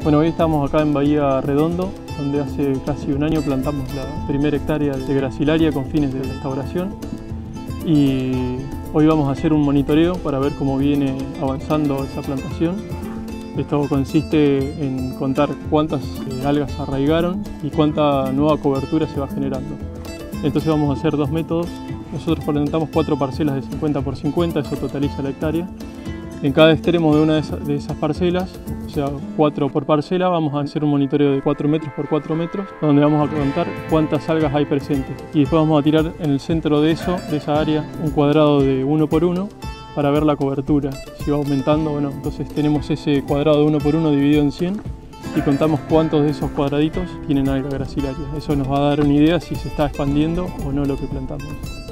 Bueno, hoy estamos acá en Bahía Redondo, donde hace casi un año plantamos la primera hectárea de Gracilaria con fines de restauración. Y hoy vamos a hacer un monitoreo para ver cómo viene avanzando esa plantación. Esto consiste en contar cuántas algas arraigaron y cuánta nueva cobertura se va generando. Entonces vamos a hacer dos métodos. Nosotros plantamos 4 parcelas de 50 por 50, eso totaliza la hectárea. En cada extremo de una de esas parcelas, o sea 4 por parcela, vamos a hacer un monitoreo de 4 metros por 4 metros, donde vamos a contar cuántas algas hay presentes. Y después vamos a tirar en el centro de esa área, un cuadrado de 1 por 1 para ver la cobertura, si va aumentando o no. Entonces tenemos ese cuadrado de 1 por 1 dividido en 100 y contamos cuántos de esos cuadraditos tienen alga gracilaria. Eso nos va a dar una idea si se está expandiendo o no lo que plantamos.